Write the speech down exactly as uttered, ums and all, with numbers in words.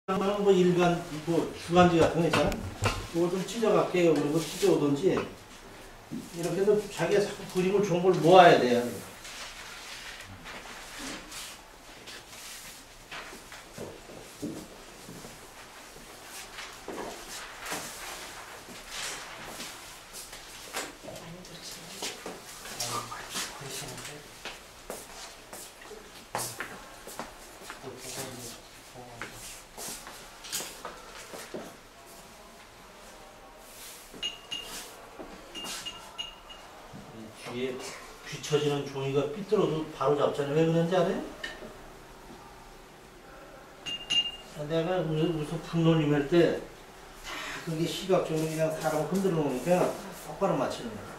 뭐 일간, 뭐 주간지 같은 거 있잖아. 그걸 좀 찢어갈게요. 그리고 찢어오든지 이렇게 해서 자기가 자꾸 그림을 좋은 걸 모아야 돼요. 뒤에 뒤처지는 종이가 삐뚤어도 바로 잡잖아요. 왜 그런지 알아요? 내가 무슨 분노님 할 때 다 그게 시각적으로 그냥 사람을 흔들어 놓으니까 똑바로 맞추는 거야.